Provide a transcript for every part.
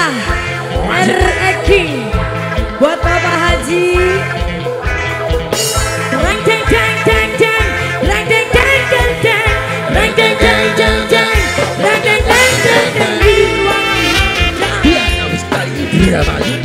R.E.King buat Bapak Haji. Reng deng deng deng deng, reng deng deng deng deng, reng deng deng deng deng, reng deng deng deng deng. Dia habis kali dia maju.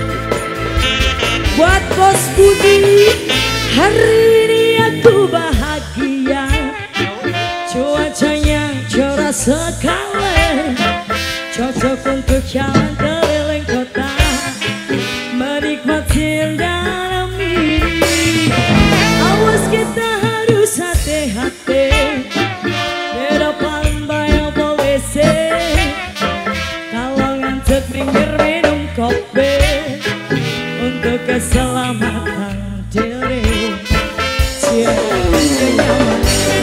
Buat Bos Budi, hari ini aku bahagia. Cuacanya cerah sekali, cocok untuk jalan keliling kota, menikmati dalam ini. Awas kita harus hati-hati di depan bayar polisi. Kalau ngantuk minggir minum kopi untuk keselamatan diri. Kenyamanan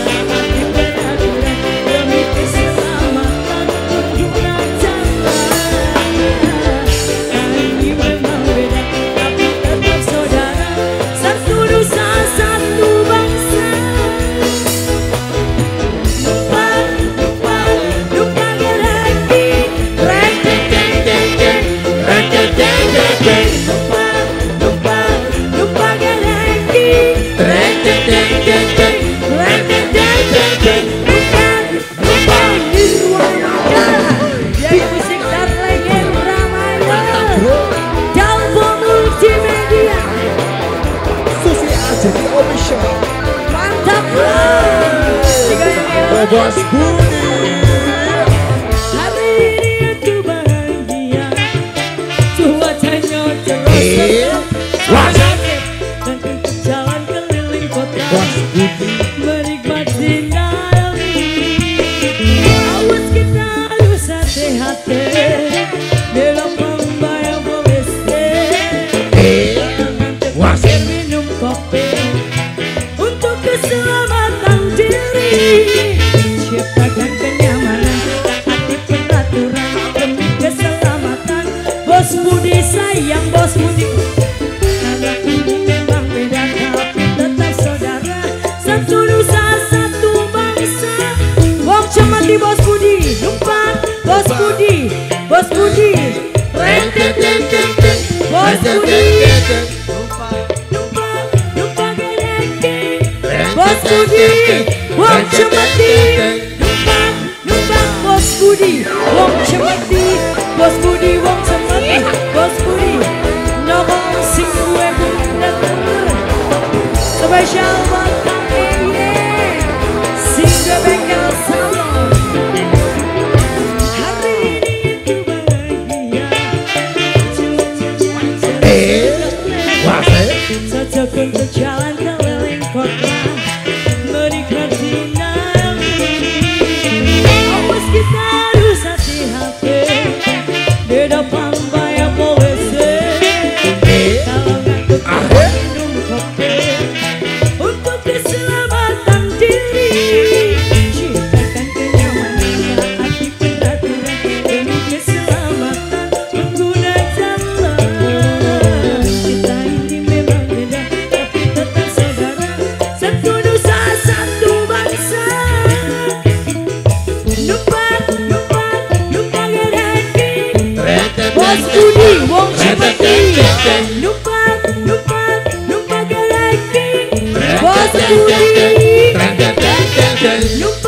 demi keselamatan pengguna jalan. Ini memang beda tapi tetap saudara, satu nusa satu bangsa. Lupa lagi, reng deng deng deng deng, reng deng deng deng deng. Lupa lagi, reng deng deng deng deng, reng deng deng deng deng. Lupa Nirwana, dia musik dan legend Ramayana. Jalbo Multimedia, Susi Ajeti Official. mantap lah. Bos Budi. Hari ini aku bahagia, cuacanya cerah sekali, dan untuk jalan keliling kota, Bos Budi. menikmati dalam ini. Awas kita harus hati-hati di depan bayar polisi. Wasit. Minum kopi untuk keselamatan diri. Ciptakan kenyamanan, taati peraturan demi keselamatan. Bos Budi sayang Bos Budi. Anak ini memang beda tapi tetap saudara, satu nusa satu bangsa. Wong cemati Bos Budi, numpak Bos Budi, Bos Budi, reng deng deng deng deng, Bos Budi. Numpak gereki, Bos Budi, Wong cemati. Numpak Bos Budi, Wong cemati, Bos Budi, Wong cemati, Bos Budi. Nomor sing gue bener, spesial buat kamu sing gue bengkel salon. Hari ini aku bahagia, Wasit. cocok untuk jalan keliling kota, menikmati dalam ini. Awas kita harus hati-hati di depan bayar polisi. Kalau ngantuk minum kopi untuk keselamatan diri. Ciptakan kenyamanan, taati peraturan demi keselamatan pengguna jalan. Kita ini memang beda tapi tetap saudara, satu nusa satu bangsa. Lupa gereki, Bos Budi, Wong cemati. Lupa gereki, Bos Budi.